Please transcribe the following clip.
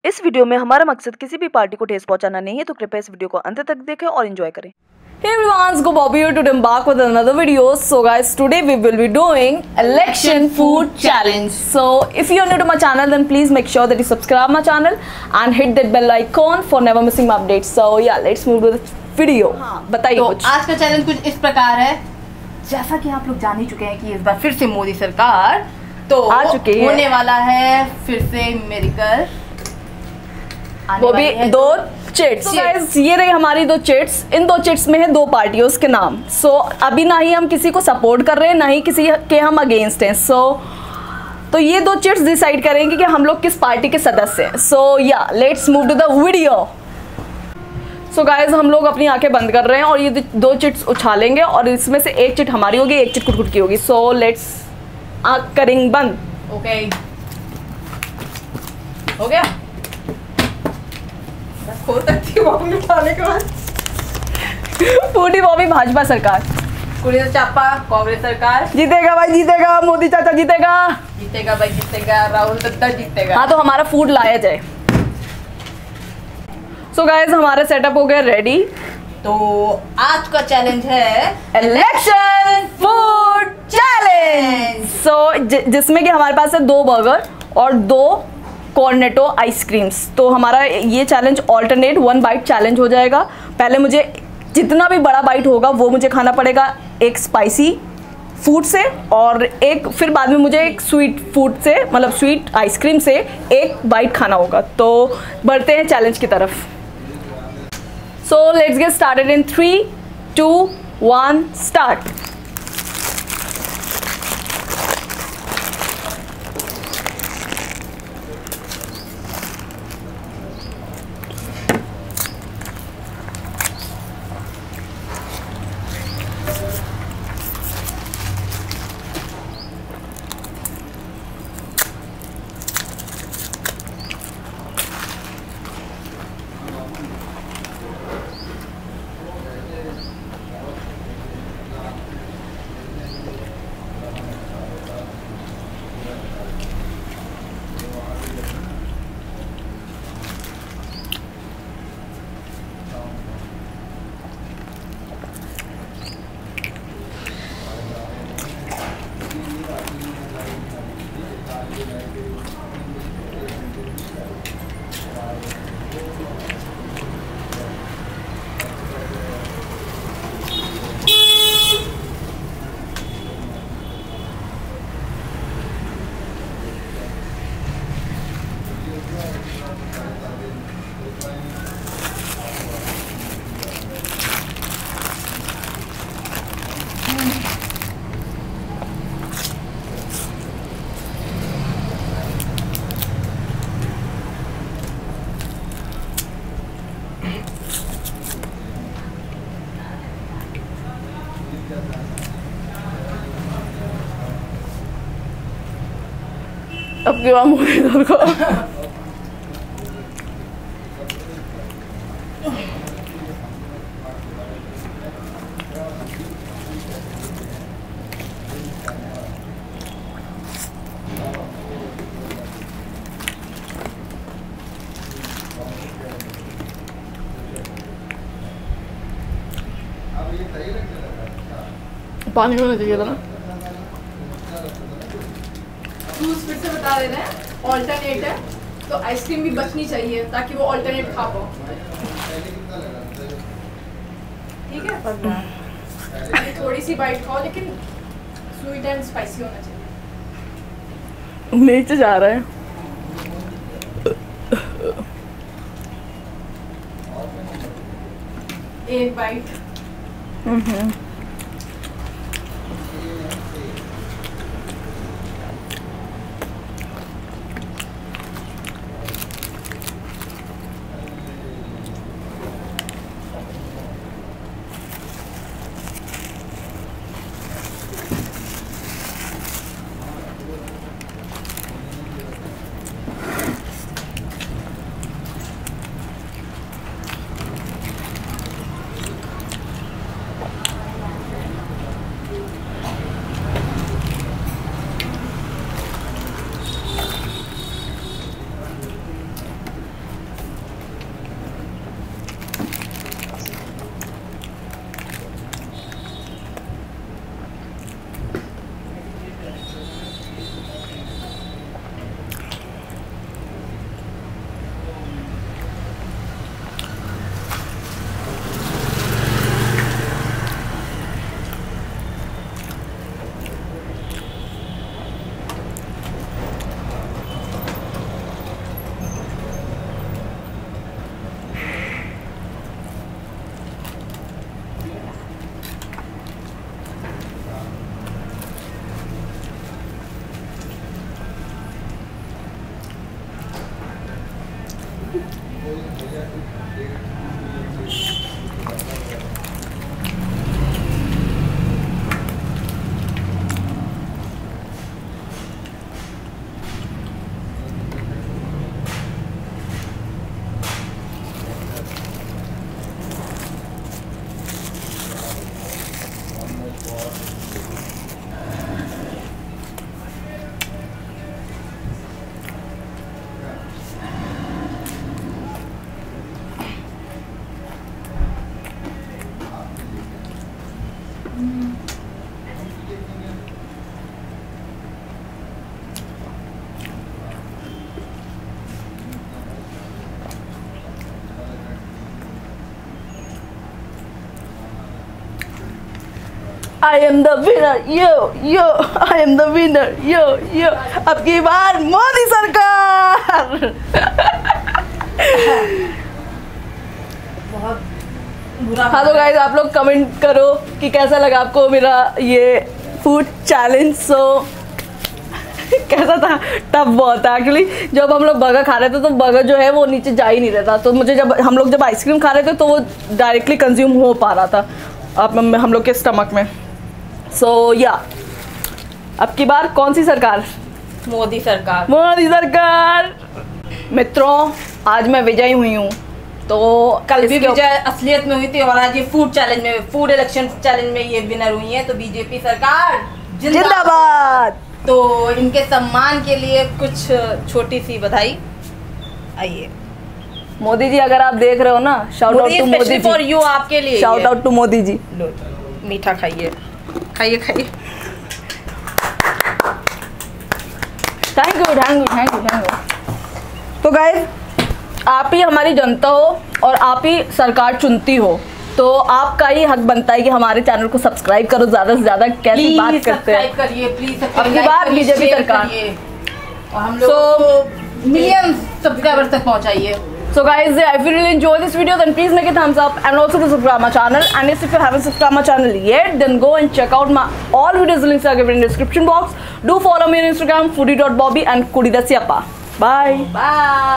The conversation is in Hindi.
इस वीडियो में हमारा मकसद किसी भी पार्टी को ठेस पहुंचाना नहीं है, तो कृपया इस वीडियो को अंत तक देखें और एंजॉय करें। Hey everyone, it's Bobby here to embark with another video. So guys, today we will be doing election food challenge. So if you are new to my channel, then please make sure that you subscribe my channel and hit that bell icon for never missing my updates. So yeah, let's move to the video. बताइए तो कुछ। आज का चैलेंज कुछ इस प्रकार है, जैसा कि आप लोग जान ही चुके हैं कि इस बार फिर से मोदी सरकार तो आ चुकी है। होने वाला है फिर से मेडिकल, वो भी दो चिट्स। So guys, ये रही हमारी दो चिट्स। इन दो चिट्स में है दो पार्टियों के नाम। So अभी ना ही हम किसी को सपोर्ट कर रहे हैं, ना ही किसी के हम अगेंस्ट हैं। तो ये दो चिट्स डिसाइड करेंगे कि हम लोग किस पार्टी के सदस्य हैं। So yeah, let's move to the video. So guys, हम लोग अपनी आंखें बंद कर रहे हैं और ये दो चिट्स उछालेंगे और इसमें से एक चिट हमारी होगी, एक चिट कुटकुट की होगी। So let's आंख करेंगे बंद। ओके, हो गया। खोल सकती हूँ वापस उठाने के बाद। फूडी बॉबी भाजपा सरकार, कुड़िया चापा कांग्रेस सरकार। जीतेगा भाई जीतेगा, मोदी चाचा जीतेगा, जीतेगा भाई जीतेगा, राहुल दत्ता जीतेगा। हाँ तो हमारा फूड लाया जाए। सो गाइस, हमारा सेटअप हो गया रेडी। तो आज का चैलेंज है इलेक्शन फूड चैलेंज। सो जिसमें कि हमारे पास है 2 बर्गर और 2 कॉर्नेटो आइसक्रीम्स। तो हमारा ये चैलेंज ऑल्टरनेट 1 बाइट चैलेंज हो जाएगा। पहले मुझे जितना भी बड़ा बाइट होगा वो मुझे खाना पड़ेगा एक स्पाइसी फूड से, और एक फिर बाद में मुझे एक स्वीट फूड से, मतलब स्वीट आइसक्रीम से एक बाइट खाना होगा। तो बढ़ते हैं चैलेंज की तरफ। So let's get started in 3, 2, 1 start. अब के बाद मोदी सरकार। पानी होना चाहिए था ना। जूस फिर से बता दे रहे हैं, ऑल्टरनेट है तो आइसक्रीम भी बचनी चाहिए ताकि वो ऑल्टरनेट खा पाओ। ठीक है, थोड़ी सी बाइट खाओ लेकिन स्वीट एंड स्पाइसी होना चाहिए। नीचे जा रहा है। एक bite. I am the winner, yo, I am the winner, yo, अब की बार मोदी सरकार। बहुत बुरा। हाँ तो गाइस आप लोग कमेंट करो कि कैसा लगा आपको मेरा ये फूड चैलेंज। सो कैसा था? टफ बहुत था एक्चुअली। जब हम लोग बर्गर खा रहे थे तो बर्गर जो है वो नीचे जा ही नहीं रहा था, तो मुझे जब हम लोग आइसक्रीम खा रहे थे तो वो डायरेक्टली कंज्यूम हो पा रहा था अब हम लोग के स्टमक में। सो या अब की बार कौन सी सरकार? मोदी सरकार। मोदी सरकार। मित्रों आज मैं विजयी हुई हूँ, तो कल भी विजय असलियत में हुई थी और आज ये फूड चैलेंज में, फूड इलेक्शन चैलेंज में ये विनर हुई है। तो बीजेपी सरकार जिंदाबाद। तो इनके सम्मान के लिए कुछ छोटी सी बधाई। आइए मोदी जी अगर आप देख रहे हो ना, shout out to Modi ji. For you, आपके लिए shout out to Modi ji. लो मीठा खाइए, खाइए खाइए। Thank you thank you thank you thank you. तो गाइस आप ही हमारी जनता हो और आप ही सरकार चुनती हो, तो आपका ही हक बनता है कि हमारे चैनल को सब्सक्राइब करो ज़्यादा से ज़्यादा। कैसी बात करते हैं, सब्सक्राइब करिए प्लीज। अब की बार बीजेपी सरकार और हम लोग मिलियन सब्सक्राइबर्स तक पहुंचाइए। So guys, if you really enjoy this video, then please make a thumbs up and also to subscribe my channel. And if you haven't subscribed my channel yet, then go and check out my all videos. Links are given in the description box. Do follow me on Instagram, foodie.bobby and Kudi the Siapa. Bye. Bye.